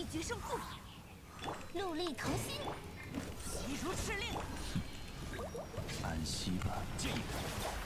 决胜负，戮力同心，急如敕令。 安息吧， 建议